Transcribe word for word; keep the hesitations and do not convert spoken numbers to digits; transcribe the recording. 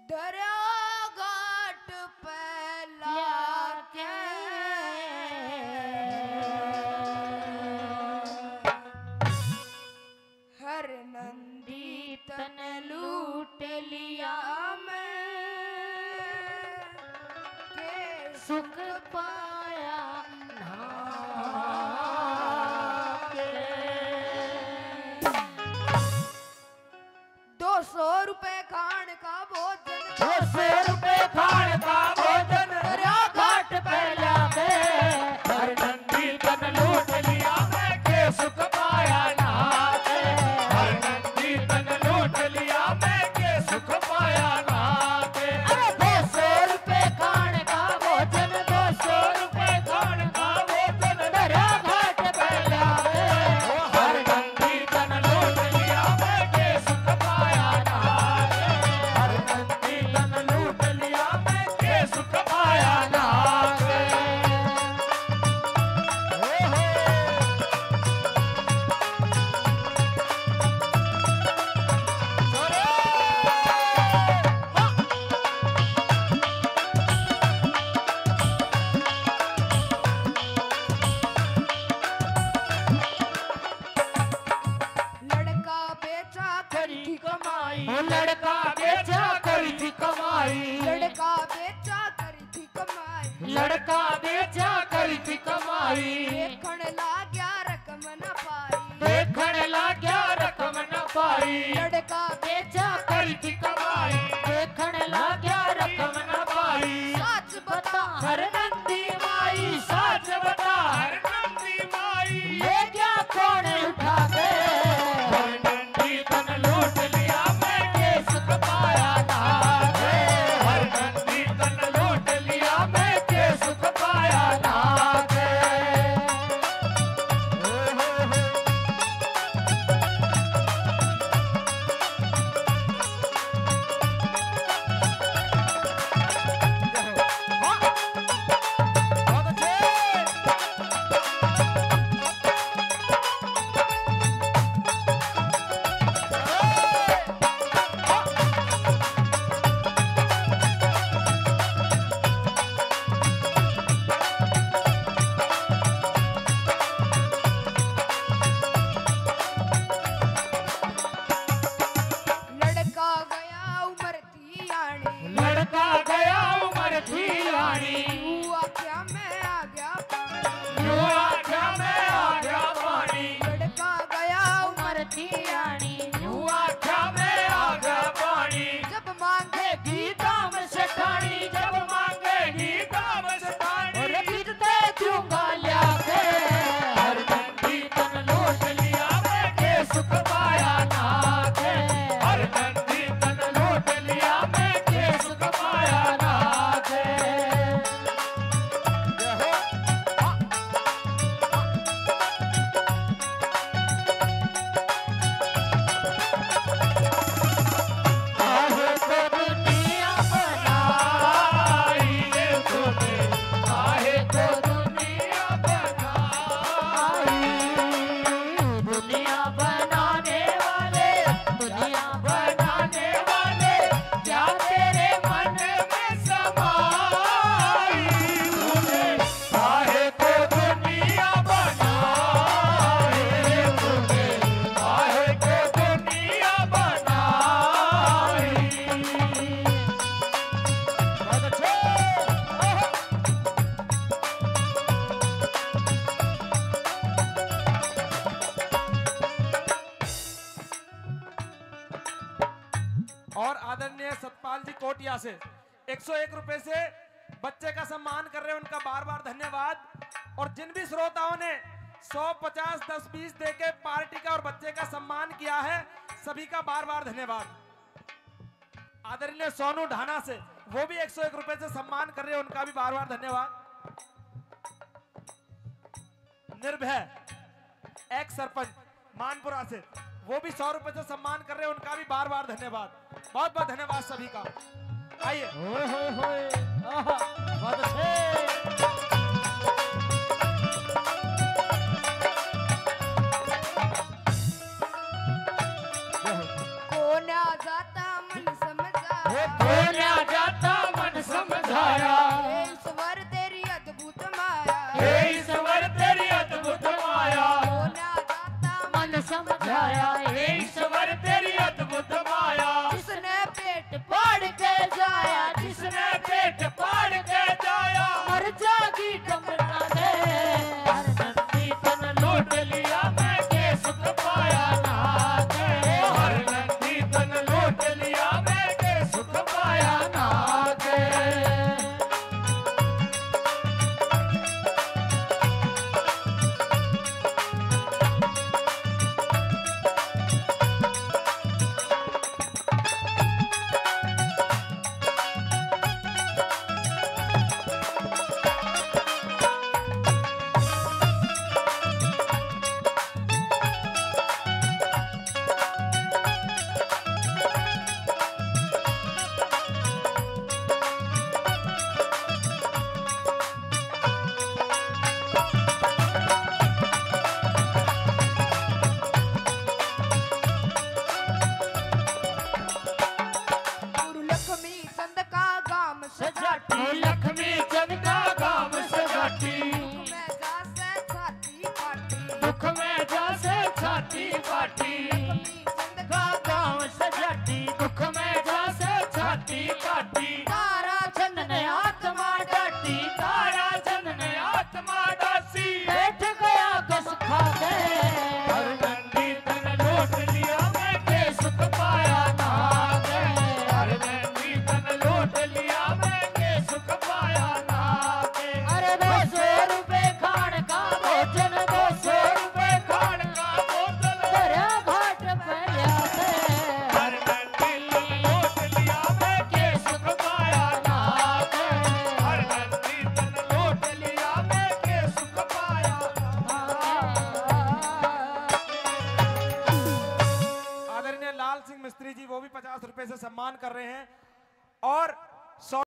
दरिया घाट पे लाके हर नंदी तन लूट लिया मैं के सुख पाया ना के। दो सौ रुपए खान का भोजन, दो सौ रुपए खान का भोजन दरिया घाट पे लाके हर नंदी तन लूट लिया मैं के सुख पाया ना के। हर नंदी तन लूट लिया मैं के सुख पाया ना के। अरे दो सौ रुपए खान का भोजन, दो सौ रुपए खान का भोजन दरिया घाट पे लाके हर नंदी तन लूट लिया मैं के सुख पाया ना के। हर नंदी तन लूट लिया मैं के सुख पाया ना के। हो हो लड़का बेचा करी थी कमाई, वो लड़का बेचा करी थी कमाई। लड़का बेचा करी थी कमाई, लड़का बेचा करी थी कमाई। देखण लाग्या रकम न पाई, देखण लाग्या रकम न पाई। लड़का बेचा करी थी कमाई, देखण लाग्या रकम न पाई। सच बता हर नंदी माई साच बता, हर नंदी माई ले क्या कौन उठा के। हर नंदी तन लूट लिया मैं के सुख पाया ना के। हर नंदी तन लूट लिया मैं के सुख पाया ना के। हो हो हो बहुत अच्छे। लड़का गया उमर थी आनी, लड़का गया उमर थी रानी। हुआ क्या मैं आ गया पानी, यूं आख्या मैं आ गया पानी। लड़का गया उमर थी आनी, यूं आख्या मैं आ गया पानी। जब मांगेगी दाम से ठानी, जब मांगेगी दाम से ठानी। और पीटते दूंगा लिया के। हर नंदी तन लूट लिया मैं के सुख पाया ना के। हर नंदी तन लूट लिया मैं के सुख पाया ना के। आहे तो दुनिया बनाई रे तूने, आहे तो दुनिया बनाई। दुनिया बनाने वाले, दुनिया बनाने वाले क्या तेरे मन में समाई। तूने आहे तो दुनिया बनाई रे तूने, आहे तो दुनिया बनाई। बहुत अच्छे। और आदरणीय सतपाल जी कोटिया से एक सौ एक रुपए से बच्चे का सम्मान कर रहे हैं, उनका बार बार धन्यवाद। और जिन भी श्रोताओं ने सौ पचास दस बीस देके पार्टी का और बच्चे का सम्मान किया है, सभी का बार बार धन्यवाद। आदरणीय सोनू ढाना से वो भी एक सौ एक रुपए से सम्मान कर रहे हैं, उनका भी बार बार धन्यवाद। निर्भय एक्स सरपंच मानपुरा से वो भी सौ रुपए से सम्मान कर रहे हैं, उनका भी बार बार धन्यवाद। बहुत बहुत धन्यवाद सभी का। आइए होए होए होए आहा, बहुत अच्छे। कोना जाता मन समझा, बोला जाता मन समझाया। हे ईश्वर तेरी अद्भुत माया, हे ईश्वर तेरी अद्भुत माया। बोला जाता मन समझाया हे ईश्वर तेरी अद्भुत माया। जिसने पेट फाड़ के जाया, जिसने पेट फाड़ के जाया, मर जागी कमरा दे। हर नंदी तन लूट लिया मैं के सुख पाया ना के। हर नंदी तन लूट लिया मैं के सुख पाया ना के। गुरु लक्ष्मी चंद का गाम सजाटी, लक्ष्मी चंद का गाम सजाटी। मैं जासे छाती पाटी, दुख में जासे छाती पाटी। लक्ष्मी चंद का गाँव सजाती, दुख में जासे छाती काटी। तारा चंद ने आत्मा डाटी, तारा चंद ने आत्मा डासी। बैठ गया कस खा के। हर नंदी तन लूट लिया मैं के सुख पाया ना के। हर नंदी तन लूट लिया मैं के सुख पाया ना के। अरे दो सौ रुपए खान का भोजन, दो सौ रुपए खान का बोतल तेरा घाट पे लिया से। हर नंदी तन लूट लिया मैं के सुख पाया ना के। हर नंदी तन लूट लिया मैं के सुख पाया ना आदरणीय लाल सिंह मिस्त्री जी वो भी पचास रुपए से सम्मान कर रहे हैं और सौ